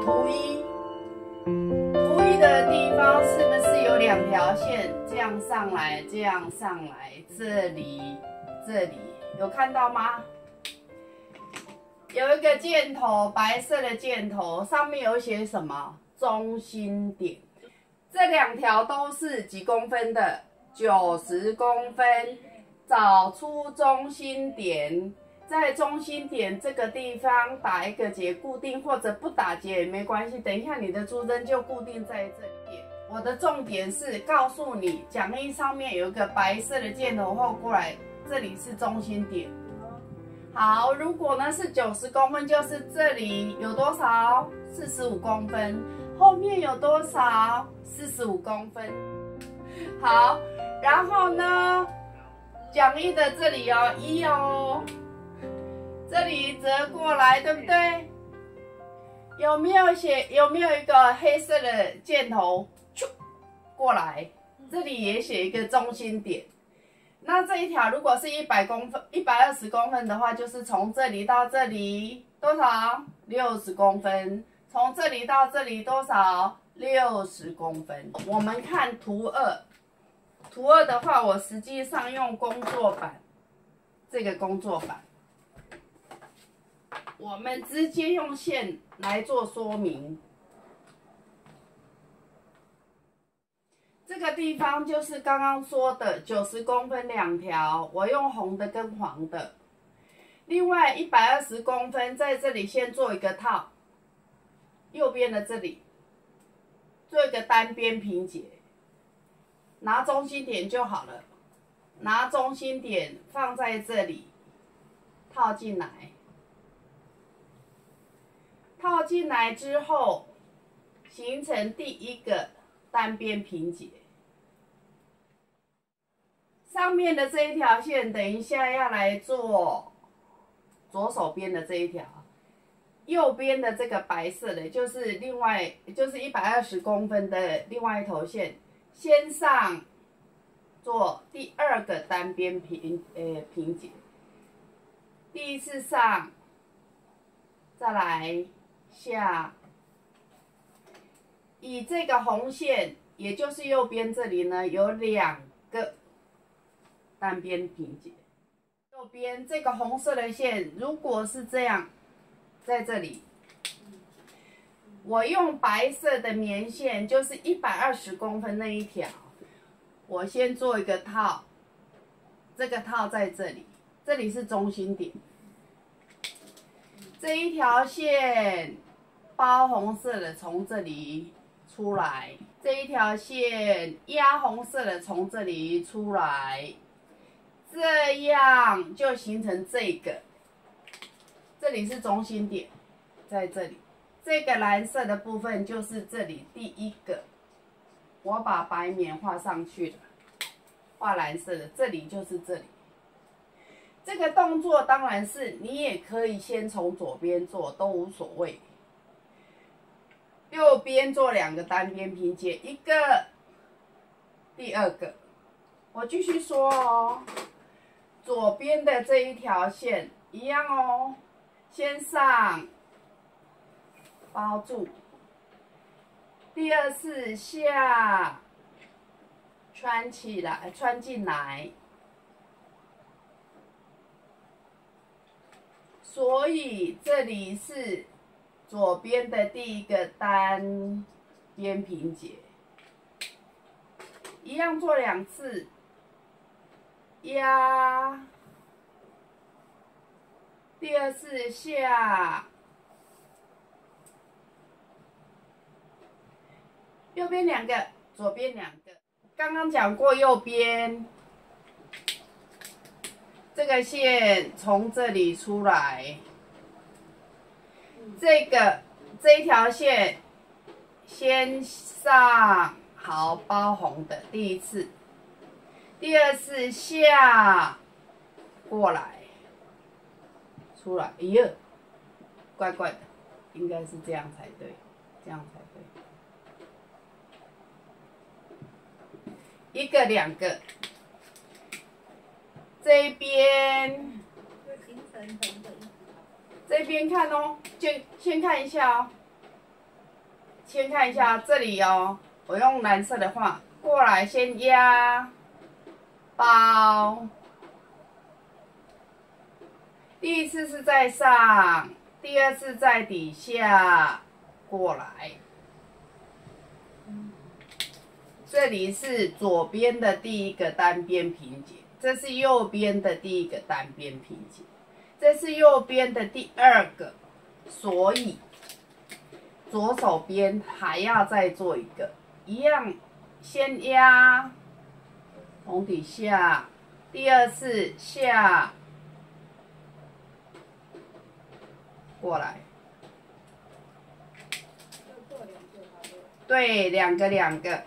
图一，图一的地方是不是有2条线这样上来，这样上来？这里，这里有看到吗？有一个箭头，白色的箭头，上面有写什么？中心点。这2条都是几公分的？90公分。找出中心点，在中心点这个地方打一个结固定，或者不打结也没关系。等一下你的珠针就固定在这里。我的重点是告诉你，讲义上面有一个白色的箭头后过来，这里是中心点。好，如果呢是90公分，就是这里有多少？45公分。后面有多少？45公分。好，然后呢？讲义的这里哦，1哦，这里折过来，对不对？有没有一个黑色的箭头过来？这里也写一个中心点。那这一条如果是100公分、120公分的话，就是从这里到这里多少？60公分。从这里到这里多少？60公分。我们看图2。图2的话，我实际上用工作板，这个工作板，我们直接用线来做说明。这个地方就是刚刚说的90公分2条，我用红的跟黄的。另外120公分，在这里先做一个套，右边的这里做一个单边平结。拿中心点就好了，拿中心点放在这里，套进来，套进来之后，形成第1个单边平结。上面的这一条线，等一下要来做左手边的这一条，右边的这个白色的，就是120公分的另外一头线。先上做第2个单边平结，第1次上，再来下，以这个红线，也就是右边这里呢，有2个单边平结。右边这个红色的线，如果是这样，在这里。我用白色的棉线，就是120公分那一条，我先做一个套，这个套在这里，这里是中心点。这一条线包红色的从这里出来，这一条线压红色的从这里出来，这样就形成这个，这里是中心点，在这里。这个蓝色的部分就是这里第1个，我把白棉画上去了，画蓝色的，这里就是这里。这个动作当然是你也可以先从左边做，都无所谓。右边做2个单边平结，一个，第2个。我继续说哦，左边的这一条线一样哦，先上。包住，第2次下，穿进来，所以这里是左边的第1个单边平结，一样做2次，压，第2次下。右边2个，左边2个。刚刚讲过，右边这个线从这里出来，这一条线先上，好，包红的第1次，第2次下过来，出来，哎呀，怪怪的，应该是这样才对，这样才对。1个2个，这一边，这边看哦，就先看一下哦。 先看一下这里哦，我用蓝色的画过来，先压包。第一次是在上，第二次在底下，过来。这里是左边的第一个单边平结，这是右边的第一个单边平结，这是右边的第二个，所以左手边还要再做一个，一样，先压，从底下，第二次下，过来，对，两个。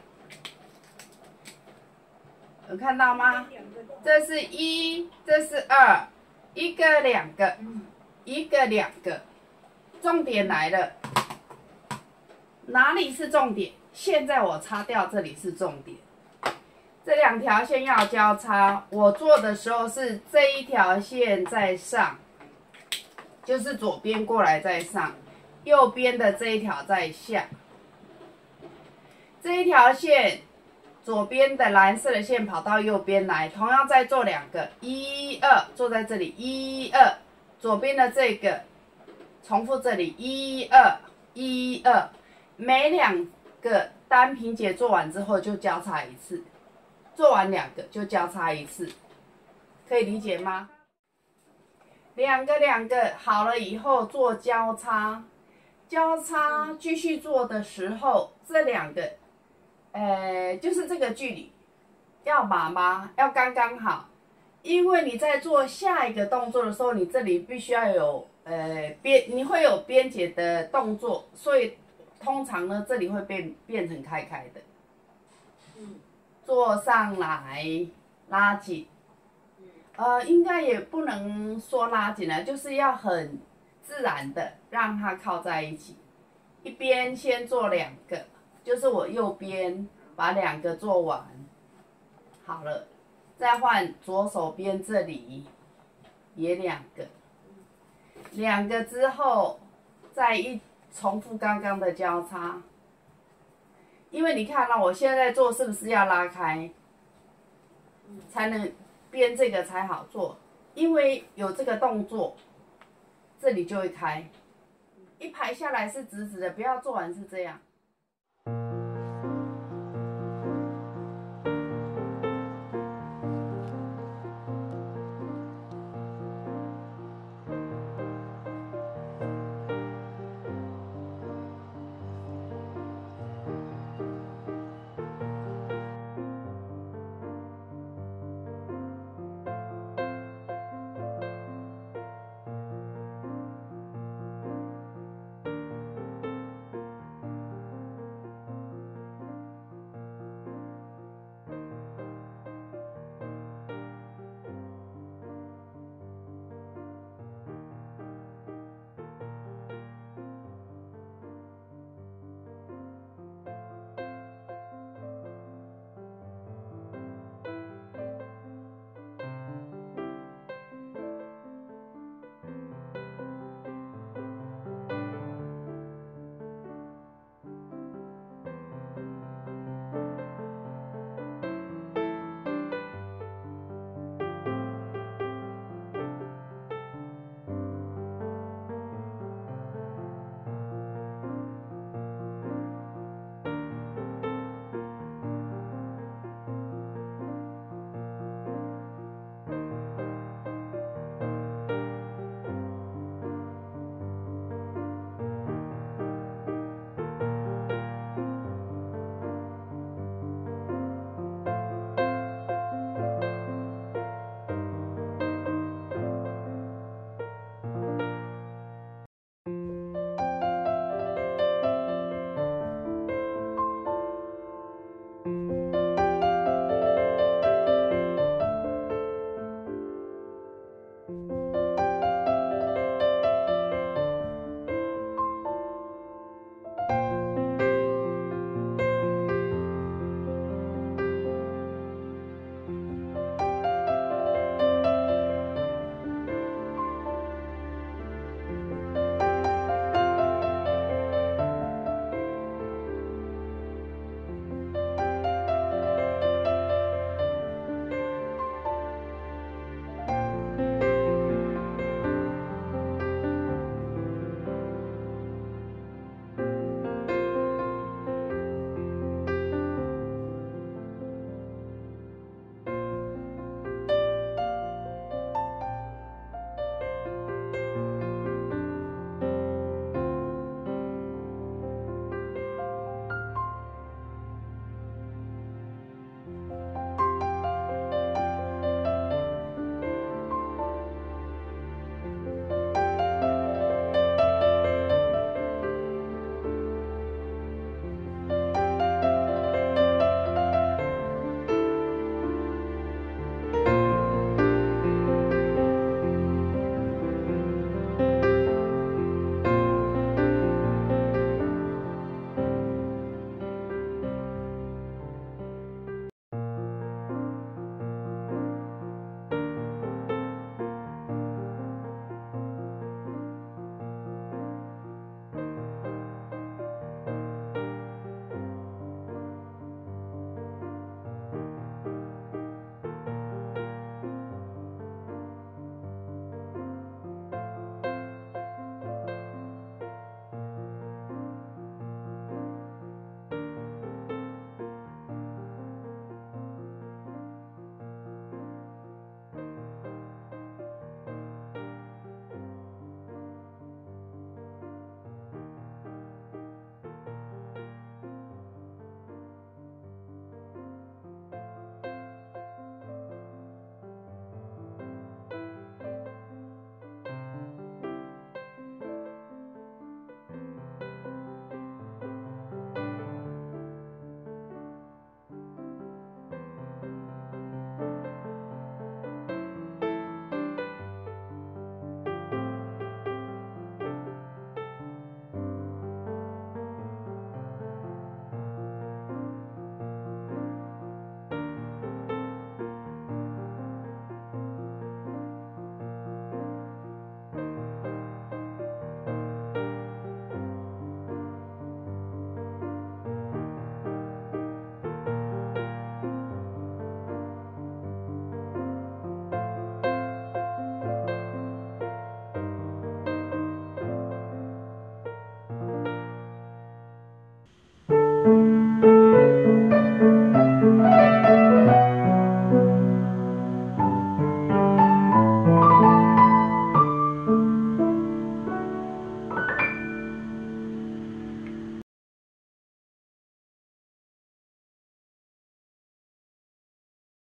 有看到吗？这是1，这是2，一个两个，一个两个。重点来了，哪里是重点？现在我擦掉，这里是重点。这两条线要交叉，我做的时候是这一条线在上，就是左边过来在上，右边的这一条在下。这一条线。左边的蓝色的线跑到右边来，同样再做2个，1、2，坐在这里，1、2，左边的这个重复这里，1、2、1、2，每2个单平结做完之后就交叉一次，做完2个就交叉一次，可以理解吗？两个好了以后做交叉，继续做的时候，这2个。就是这个距离要要刚刚好，因为你在做下一个动作的时候，你这里必须要有你会有边结的动作，所以通常呢这里会变成开的，做上来拉紧，应该也不能说拉紧了，就是要很自然的让它靠在一起，一边先做2个。就是我右边把2个做完，好了，再换左手边这里也2个，2个之后再重复刚刚的交叉，因为你看到我现在做是不是要拉开，才能编这个才好做，因为有这个动作，这里就会开，一排下来是直直的，不要做完是这样。